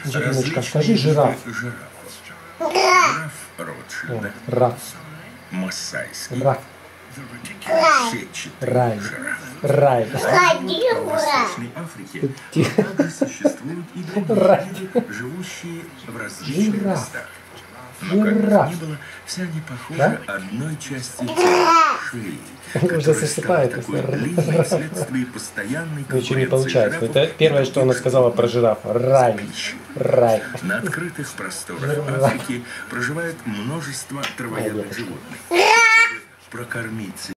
Анжелиночка, скажи жираф. Жираф Ротшильда. Раф. Массайский. Раф. Сетчатый Рай. жираф. Рай. В Восточной Африке также существуют и другие виды, живущие в различных местах. Но как бы то ни было, все они похожи одной части тела, шеи, которая стала такой длинной вследствие постоянной Ничего не конкуренции получается. жирафов Это первое, и что она других сказала про жирафа. Рай. Рай. На открытых просторах Африки проживает множество травоядных животных. Чтобы прокормить